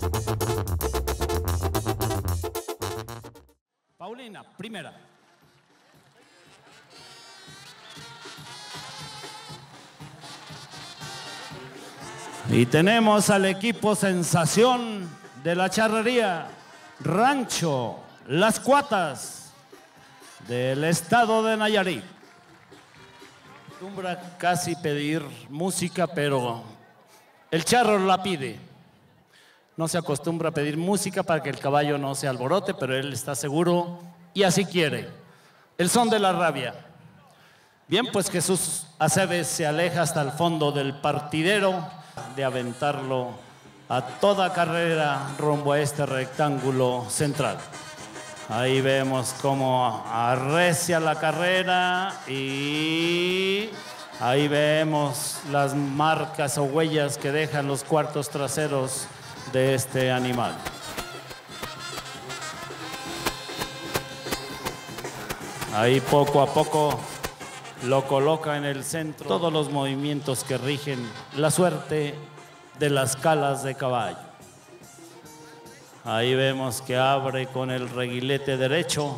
Paulina, primera. Y tenemos al equipo sensación de la charrería, Rancho Las Cuatas, del estado de Nayarit. Acostumbra casi pedir música, pero el charro la pide. No se acostumbra a pedir música para que el caballo no se alborote, pero él está seguro y así quiere. El son de la rabia. Bien, pues Jesús Aceves se aleja hasta el fondo del partidero de aventarlo a toda carrera rumbo a este rectángulo central. Ahí vemos cómo arrecia la carrera y ahí vemos las marcas o huellas que dejan los cuartos traseros de este animal. Ahí poco a poco lo coloca en el centro. Todos los movimientos que rigen la suerte de las calas de caballo. Ahí vemos que abre con el reguilete derecho,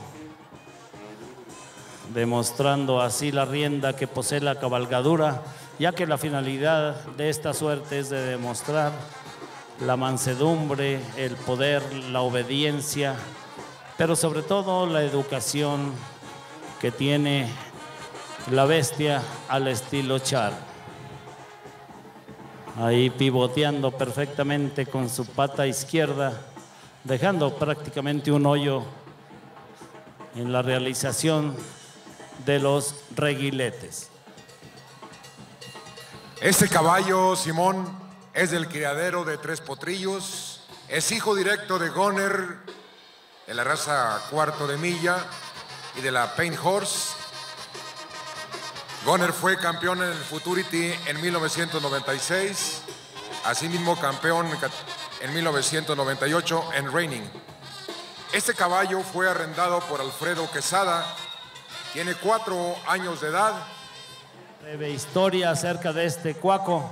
demostrando así la rienda que posee la cabalgadura, ya que la finalidad de esta suerte es de demostrar la mansedumbre, el poder, la obediencia, pero sobre todo la educación que tiene la bestia al estilo charro. Ahí pivoteando perfectamente con su pata izquierda, dejando prácticamente un hoyo en la realización de los reguiletes. Este caballo, Simón, es del criadero de Tres Potrillos, es hijo directo de Goner, de la raza Cuarto de Milla y de la Paint Horse. Goner fue campeón en el Futurity en 1996, asimismo campeón en 1998 en Reining. Este caballo fue arrendado por Alfredo Quesada, tiene 4 años de edad. Breve historia acerca de este cuaco,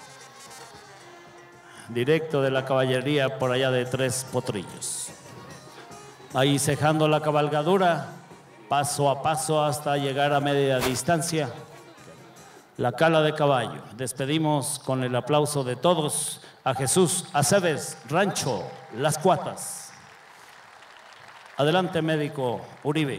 directo de la caballería por allá de Tres Potrillos. Ahí cejando la cabalgadura, paso a paso hasta llegar a media distancia. La cala de caballo. Despedimos con el aplauso de todos a Jesús Aceves, Rancho Las Cuatas. Adelante, médico Uribe.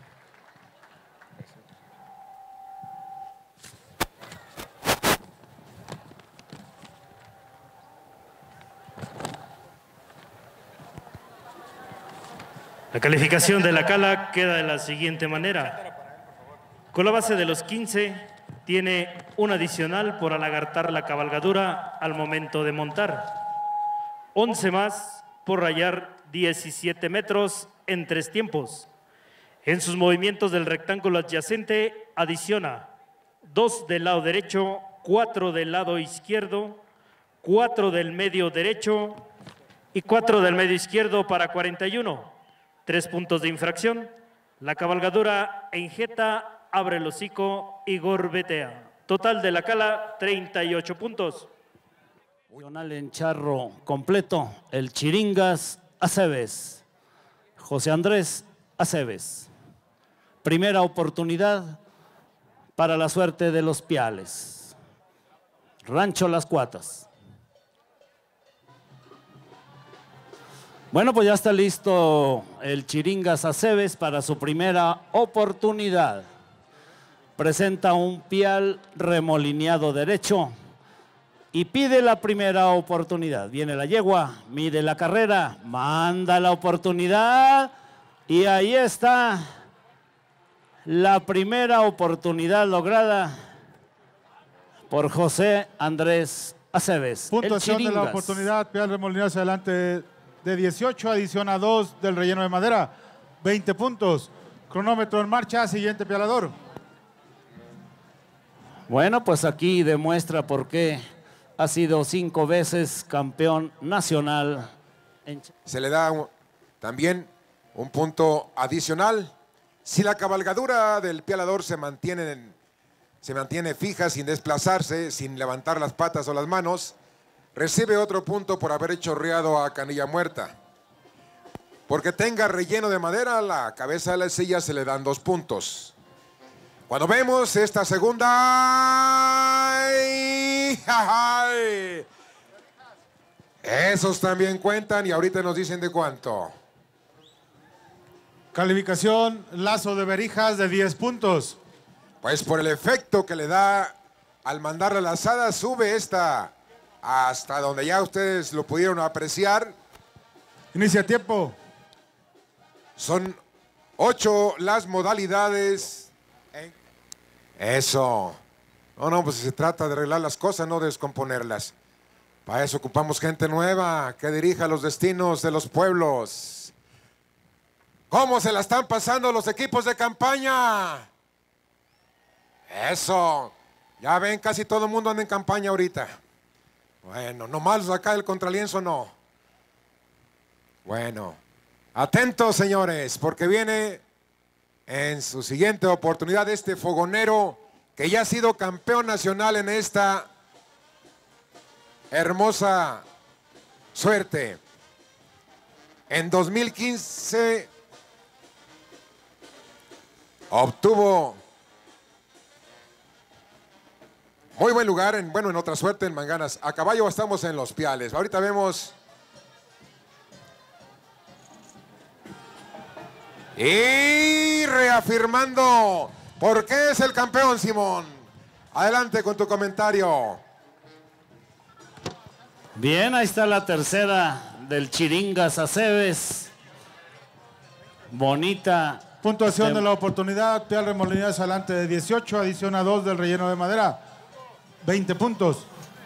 La calificación de la cala queda de la siguiente manera. Con la base de los 15, tiene un adicional por alagartar la cabalgadura al momento de montar. 11 más por rayar 17 metros en 3 tiempos. En sus movimientos del rectángulo adyacente, adiciona 2 del lado derecho, 4 del lado izquierdo, 4 del medio derecho y 4 del medio izquierdo para 41. 3 puntos de infracción. La cabalgadura enjeta, abre el hocico y gorbetea. Total de la cala, 38 puntos. En charro completo, el Chiringas Aceves, José Andrés Aceves. Primera oportunidad para la suerte de los piales. Rancho Las Cuatas. Bueno, pues ya está listo el Chiringas Aceves para su primera oportunidad. Presenta un pial remolineado derecho y pide la primera oportunidad. Viene la yegua, mide la carrera, manda la oportunidad y ahí está la primera oportunidad lograda por José Andrés Aceves. Puntuación de la oportunidad, pial remolineado hacia adelante de 18, adiciona 2 del relleno de madera, 20 puntos. Cronómetro en marcha, siguiente pialador. Bueno, pues aquí demuestra por qué ha sido 5 veces campeón nacional. Se le da también un punto adicional. Si la cabalgadura del pialador se mantiene fija, sin desplazarse, sin levantar las patas o las manos, recibe otro punto por haber chorreado a Canilla Muerta. Porque tenga relleno de madera, la cabeza de la silla se le dan 2 puntos. Cuando vemos esta segunda... ¡Ay! ¡Ay! Esos también cuentan y ahorita nos dicen de cuánto. Calificación Lazo de Berijas de 10 puntos. Pues por el efecto que le da al mandar la lazada, sube esta hasta donde ya ustedes lo pudieron apreciar. Inicia tiempo. Son 8 las modalidades. Eso. No, pues se trata de arreglar las cosas, no de descomponerlas. Para eso ocupamos gente nueva que dirija los destinos de los pueblos. ¿Cómo se la están pasando los equipos de campaña? Eso. Ya ven, casi todo el mundo anda en campaña ahorita. Bueno, nomás los acá del contralienzo no. Bueno, atentos señores, porque viene en su siguiente oportunidad este fogonero que ya ha sido campeón nacional en esta hermosa suerte. En 2015 obtuvo muy buen lugar en otra suerte en Manganas. A caballo estamos en Los Piales. Ahorita vemos. Y reafirmando por qué es el campeón, Simón. Adelante con tu comentario. Bien, ahí está la tercera del Chiringas Aceves. Bonita. Puntuación de la oportunidad. Pial Remolineras adelante de 18. Adiciona 2 del relleno de madera. 20 puntos.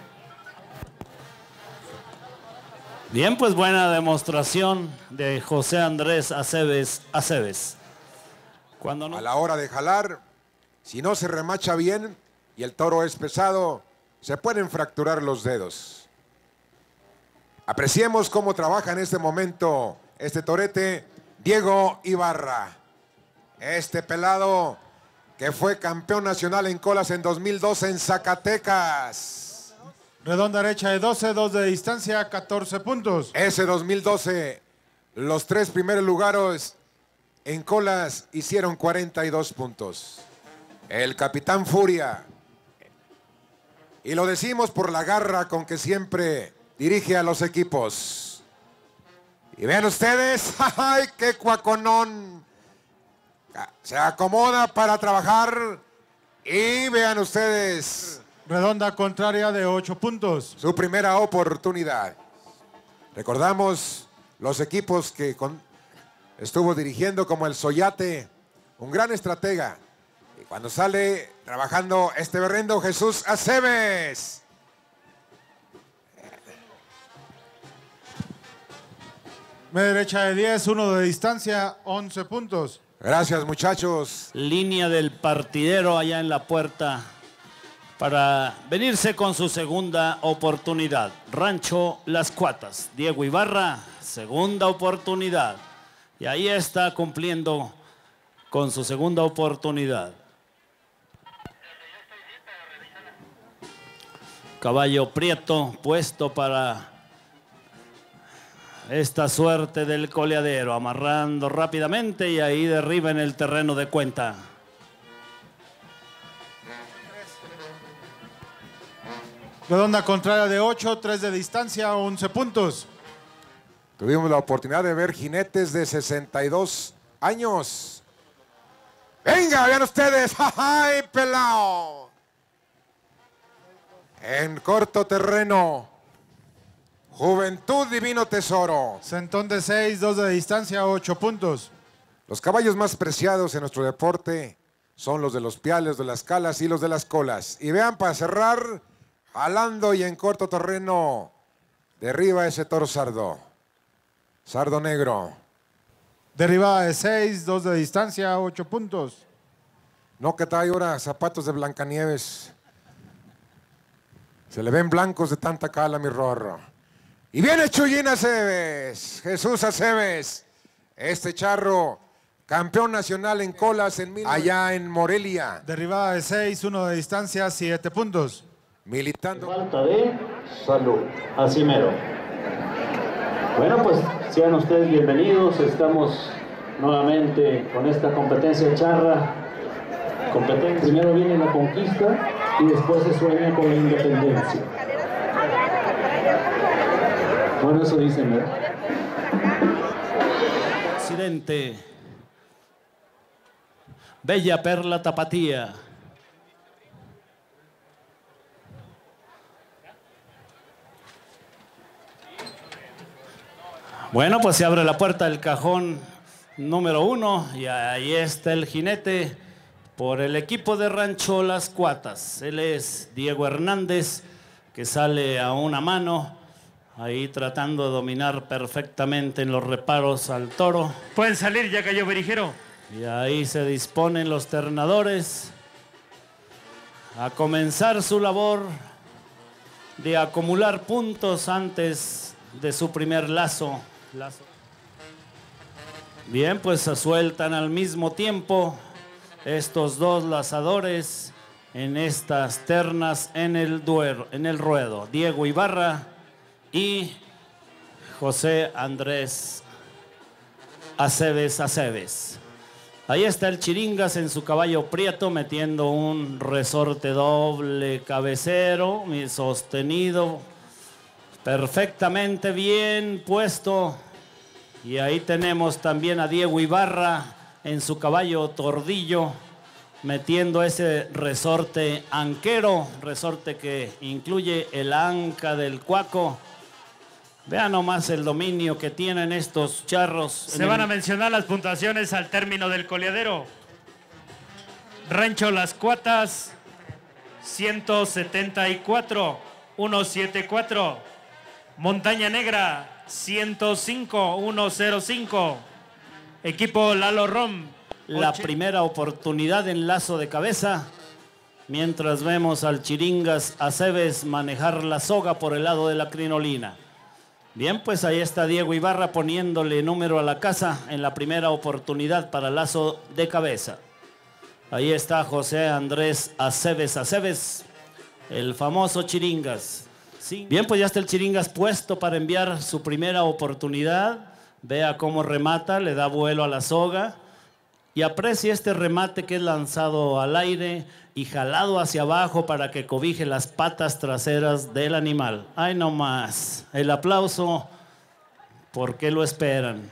Bien, pues buena demostración de José Andrés Aceves. Cuando no... A la hora de jalar, si no se remacha bien y el toro es pesado, se pueden fracturar los dedos. Apreciemos cómo trabaja en este momento este torete Diego Ibarra. Este pelado que fue campeón nacional en colas en 2012 en Zacatecas. Redonda derecha de 12, 2 de distancia, 14 puntos. Ese 2012, los 3 primeros lugares en colas hicieron 42 puntos. El Capitán Furia. Y lo decimos por la garra con que siempre dirige a los equipos. Y vean ustedes, ¡ay, qué cuaconón! Se acomoda para trabajar y vean ustedes. Redonda contraria de 8 puntos. Su primera oportunidad. Recordamos los equipos que estuvo dirigiendo como el Soyate, un gran estratega. Y cuando sale trabajando este berrendo Jesús Aceves. Media derecha de 10, 1 de distancia, 11 puntos. Gracias muchachos. Línea del partidero allá en la puerta para venirse con su segunda oportunidad. Rancho Las Cuatas. Diego Ibarra, segunda oportunidad. Y ahí está cumpliendo con su segunda oportunidad. Caballo Prieto puesto para esta suerte del coleadero, amarrando rápidamente y ahí derriba en el terreno de cuenta. Redonda contraria de 8, 3 de distancia, 11 puntos. Tuvimos la oportunidad de ver jinetes de 62 años. Venga, vean ustedes. ¡Ay, pelao! En corto terreno. Juventud Divino Tesoro. Centón de 6, 2 de distancia, 8 puntos. Los caballos más preciados en nuestro deporte son los de los piales, de las calas y los de las colas. Y vean, para cerrar, jalando y en corto terreno, derriba ese toro sardo. Sardo negro. Derribada de 6, 2 de distancia, 8 puntos. No que trae ahora zapatos de Blancanieves. Se le ven blancos de tanta cala, mi rorro. Y viene Chuyín Aceves, Jesús Aceves, este charro, campeón nacional en colas allá en Morelia. Derribada de 6, 1 de distancia, 7 puntos. militando. Falta de salud. Así mero. Bueno, pues sean ustedes bienvenidos. Estamos nuevamente con esta competencia charra. Primero viene la conquista y después se sueña con la independencia. Bueno, eso dicen, ¿verdad? Presidente, Bella Perla Tapatía. Bueno, pues se abre la puerta del cajón número 1 y ahí está el jinete por el equipo de Rancho Las Cuatas. Él es Diego Hernández, que sale a una mano, ahí tratando de dominar perfectamente en los reparos al toro. Pueden salir, ya cayó Berijero. Y ahí se disponen los ternadores a comenzar su labor de acumular puntos antes de su primer lazo. Bien, pues se sueltan al mismo tiempo estos dos lazadores en estas ternas en el ruedo. Diego Ibarra y José Andrés Aceves. Ahí está el Chiringas en su caballo prieto metiendo un resorte doble cabecero, sostenido perfectamente bien puesto. Y ahí tenemos también a Diego Ibarra en su caballo tordillo metiendo ese resorte anquero, resorte que incluye el anca del cuaco. Vean nomás el dominio que tienen estos charros. Se van a mencionar las puntuaciones al término del coleadero. Rancho Las Cuatas, 174, 174. Montaña Negra, 105, 105. Equipo Lalo Rom. La primera oportunidad en lazo de cabeza. Mientras vemos al Chiringas Aceves manejar la soga por el lado de la crinolina. Bien, pues ahí está Diego Ibarra poniéndole número a la casa en la primera oportunidad para lazo de cabeza. Ahí está José Andrés Aceves, el famoso Chiringas. Sí. Bien, pues ya está el Chiringas puesto para enviar su primera oportunidad. Vea cómo remata, le da vuelo a la soga. Y aprecie este remate que es lanzado al aire y jalado hacia abajo para que cobije las patas traseras del animal. ¡Ay, no más! El aplauso, ¿por qué lo esperan?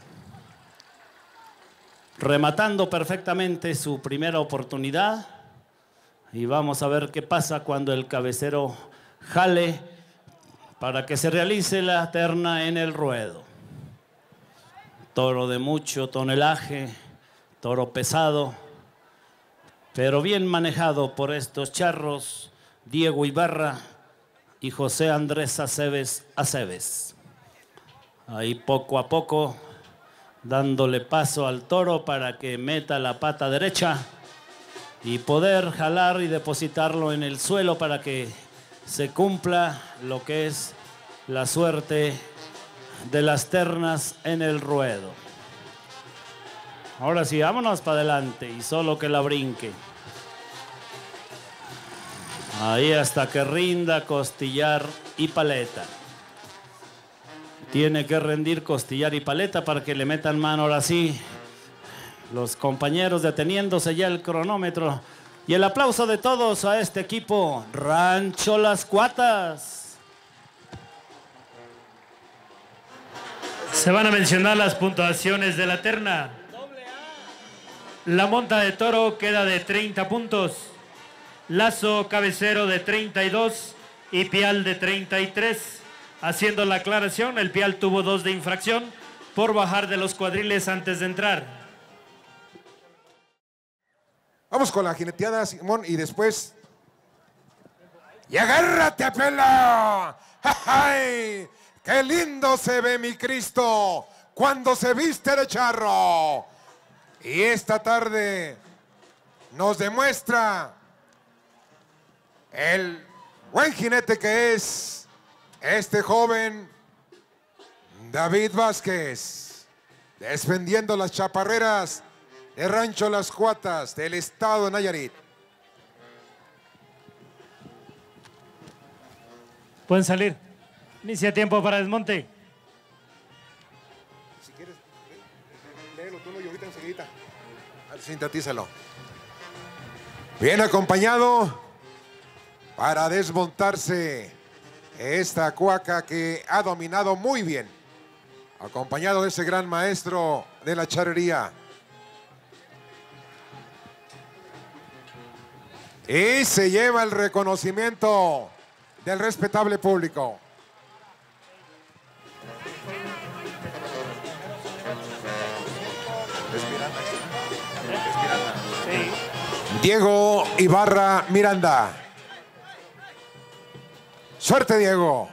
Rematando perfectamente su primera oportunidad. Y vamos a ver qué pasa cuando el cabecero jale para que se realice la terna en el ruedo. Toro de mucho tonelaje. Toro pesado, pero bien manejado por estos charros, Diego Ibarra y José Andrés Aceves. Ahí poco a poco, dándole paso al toro para que meta la pata derecha y poder jalar y depositarlo en el suelo para que se cumpla lo que es la suerte de las ternas en el ruedo. Ahora sí, vámonos para adelante y solo que la brinque. Ahí hasta que rinda costillar y paleta. Tiene que rendir costillar y paleta para que le metan mano ahora sí. Los compañeros deteniéndose ya el cronómetro. Y el aplauso de todos a este equipo, Rancho Las Cuatas. Se van a mencionar las puntuaciones de la terna. La monta de toro queda de 30 puntos. Lazo cabecero de 32 y pial de 33. Haciendo la aclaración, el pial tuvo 2 de infracción por bajar de los cuadriles antes de entrar. Vamos con la jineteada, Simón, y después... ¡Y agárrate, pela! ¡Ay! ¡Qué lindo se ve mi Cristo cuando se viste de charro! Y esta tarde nos demuestra el buen jinete que es este joven David Vázquez, defendiendo las chaparreras de Rancho Las Cuatas del estado de Nayarit. Pueden salir. Inicia tiempo para desmonte. Si quieres, léelo tú y ahorita enseguida. Sintetízalo. Bien acompañado para desmontarse esta cuaca que ha dominado muy bien. Acompañado de ese gran maestro de la charrería. Y se lleva el reconocimiento del respetable público. Diego Ibarra Miranda. Suerte, Diego.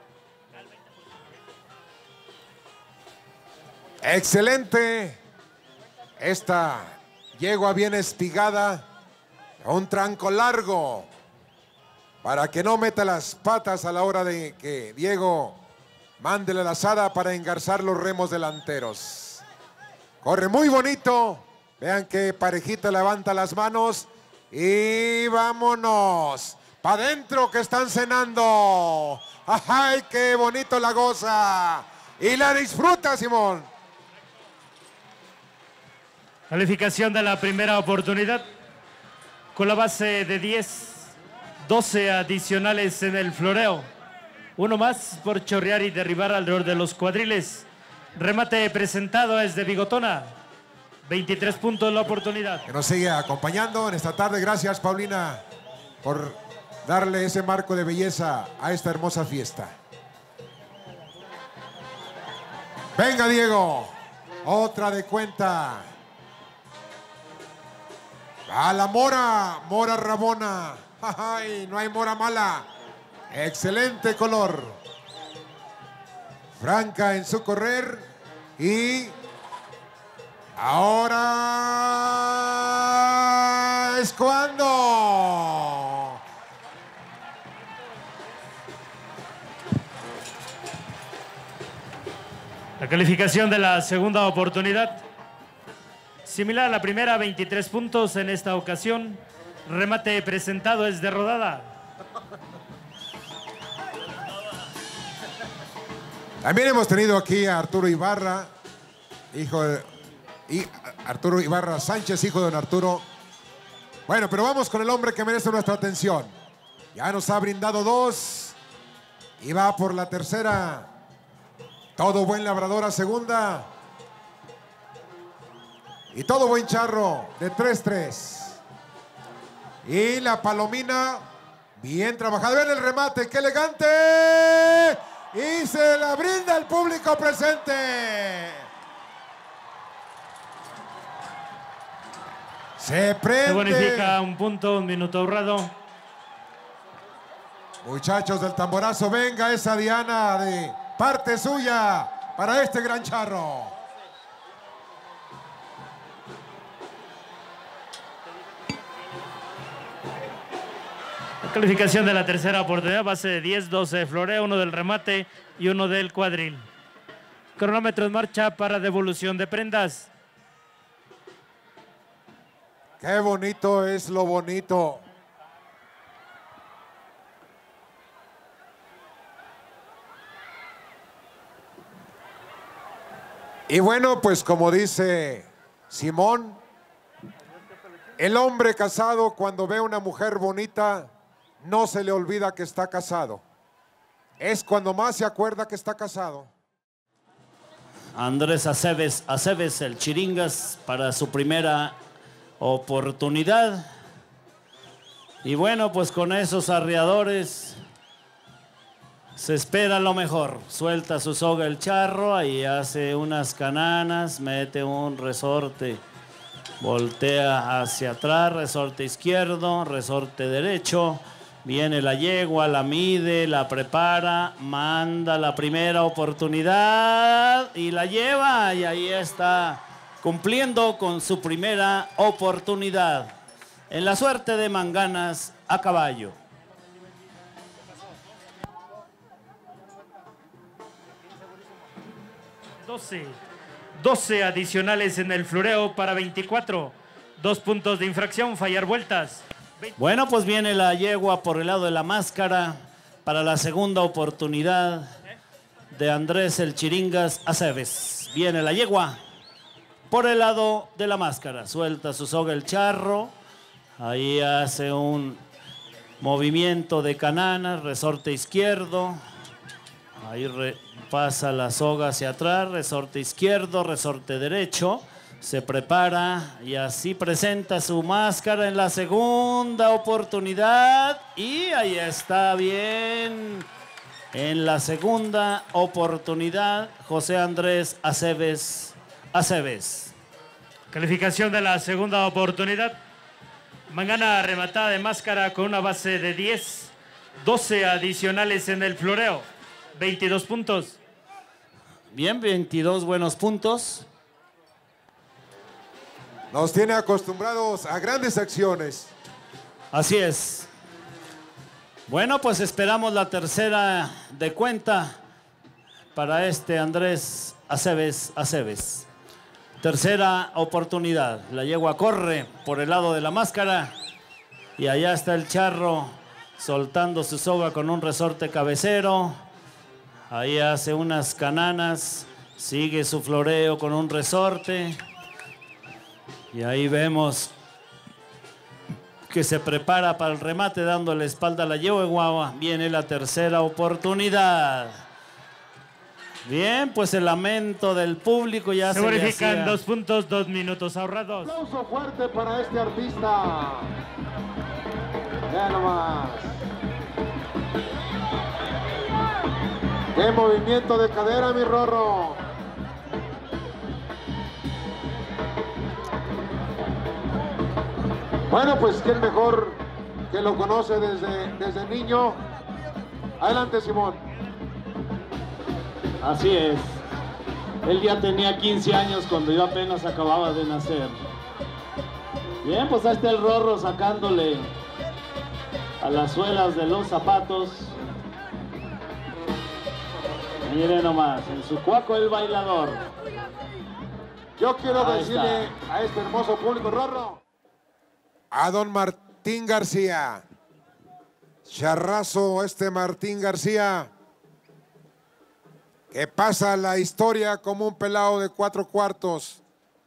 Excelente. Esta yegua bien espigada. Un tranco largo para que no meta las patas a la hora de que Diego mande la lazada para engarzar los remos delanteros. Corre muy bonito. Vean que parejita levanta las manos y vámonos. ¡Pa' adentro que están cenando! ¡Ay, qué bonito la goza! Y la disfruta, Simón. Calificación de la primera oportunidad. Con la base de 10, 12 adicionales en el floreo. Uno más por chorrear y derribar alrededor de los cuadriles. Remate presentado es de Bigotona. 23 puntos la oportunidad. Que nos sigue acompañando en esta tarde. Gracias, Paulina, por darle ese marco de belleza a esta hermosa fiesta. Venga, Diego. Otra de cuenta. A la mora, mora rabona. Ay, no hay mora mala. Excelente color. Franca en su correr. Y ahora es cuando. La calificación de la segunda oportunidad. Similar a la primera, 23 puntos en esta ocasión. Remate presentado es de rodada. También hemos tenido aquí a Arturo Ibarra, Arturo Ibarra Sánchez, hijo de don Arturo. Bueno, pero vamos con el hombre que merece nuestra atención. Ya nos ha brindado 2 y va por la tercera. Todo buen labrador a segunda. Y todo buen charro de 3-3. Y la palomina, bien trabajada. Ven el remate, qué elegante. Y se la brinda el público presente. Se prende. Se bonifica un punto, un minuto ahorrado. Muchachos del tamborazo, venga esa diana de parte suya para este gran charro. Calificación de la tercera oportunidad, base de 10, 12 de floreo, 1 del remate y 1 del cuadril. Cronómetro en marcha para devolución de prendas. Qué bonito es lo bonito. Y bueno, pues como dice Simón, el hombre casado cuando ve a una mujer bonita no se le olvida que está casado. Es cuando más se acuerda que está casado. Andrés Aceves, el Chiringas, para su primera oportunidad. Y bueno, pues con esos arreadores se espera lo mejor. Suelta su soga el charro, ahí hace unas cananas, mete un resorte, voltea hacia atrás, resorte izquierdo, resorte derecho. Viene la yegua, la mide, la prepara, manda la primera oportunidad y la lleva. Y ahí está cumpliendo con su primera oportunidad. En la suerte de Manganas a caballo. Doce adicionales en el floreo para 24. 2 puntos de infracción, fallar vueltas. Bueno, pues viene la yegua por el lado de la máscara. para la segunda oportunidad de Andrés el Chiringas Aceves. Viene la yegua por el lado de la máscara. Suelta su soga el charro. Ahí hace un movimiento de cananas, resorte izquierdo. Ahí pasa la soga hacia atrás, resorte izquierdo, resorte derecho. Se prepara y así presenta su máscara en la segunda oportunidad. Y ahí está bien. En la segunda oportunidad, José Andrés Aceves. Calificación de la segunda oportunidad. Mangana rematada de máscara con una base de 10. 12 adicionales en el floreo. 22 puntos. Bien, 22 buenos puntos. Nos tiene acostumbrados a grandes acciones. Así es. Bueno, pues esperamos la tercera de cuenta para este Andrés Aceves. Tercera oportunidad. La yegua corre por el lado de la máscara y allá está el charro soltando su soga con un resorte cabecero. Ahí hace unas cananas, sigue su floreo con un resorte. Y ahí vemos que se prepara para el remate dándole la espalda a la yegua. Viene la tercera oportunidad. Bien, pues el lamento del público ya se verifican 2 puntos, 2 minutos ahorrados. Aplauso fuerte para este artista. Ya nomás. Qué movimiento de cadera, mi Rorro. Bueno, pues quién mejor que lo conoce desde niño. Adelante, Simón. Así es. Él ya tenía 15 años cuando yo apenas acababa de nacer. Bien, pues ahí está el Rorro sacándole a las suelas de los zapatos. Miren nomás, en su cuaco el bailador. Yo quiero Ahí decirle está. a este hermoso público, Rorro. A don Martín García. Charrazo Martín García, que pasa la historia como un pelado de 4 cuartos.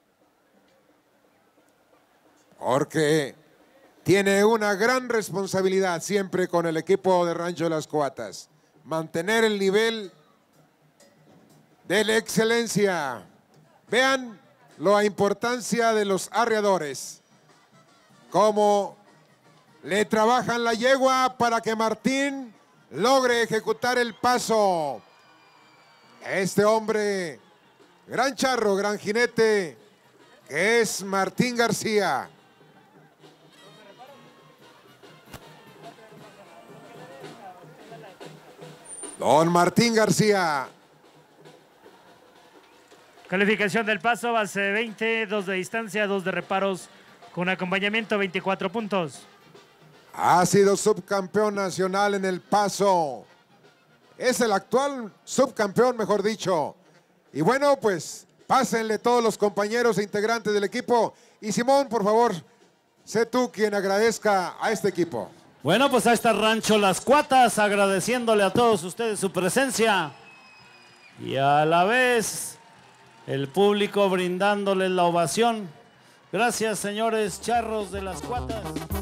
Porque tiene una gran responsabilidad siempre con el equipo de Rancho de las Coatas. Mantener el nivel de la excelencia. Vean la importancia de los arreadores. Cómo le trabajan la yegua para que Martín logre ejecutar el paso. Este hombre, gran charro, gran jinete, que es Martín García. Don Martín García. Calificación del paso, base de 20, 2 de distancia, 2 de reparos, con acompañamiento 24 puntos. Ha sido subcampeón nacional en el paso. Es el actual subcampeón, mejor dicho. Y bueno, pues pásenle todos los compañeros e integrantes del equipo. Y Simón, por favor, sé tú quien agradezca a este equipo. Bueno, pues a este Rancho Las Cuatas, agradeciéndole a todos ustedes su presencia. Y a la vez, el público brindándoles la ovación. Gracias, señores charros de Las Cuatas.